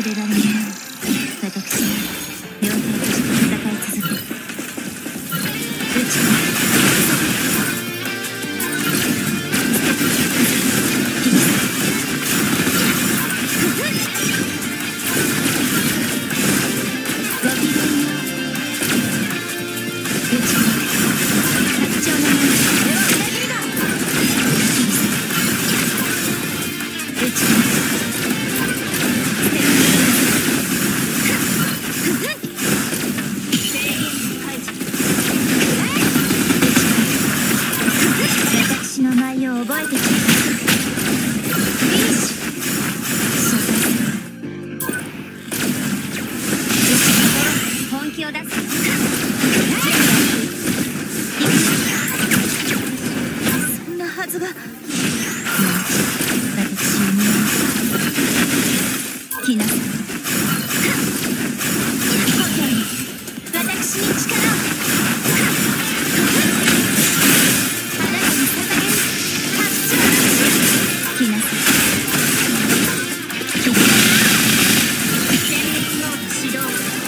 れられない私は両兵として戦い続ける。宇宙私の舞を覚えてくれ。本気を出す。そんなはずが。私を見合う。来なさい。私に力を。あなたに捧げる。発情。来なさい。戦列モード始動。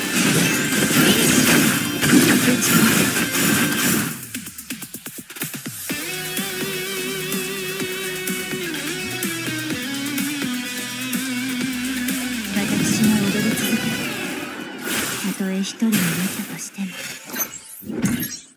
私が踊り続ける。たとえ一人になったとしても。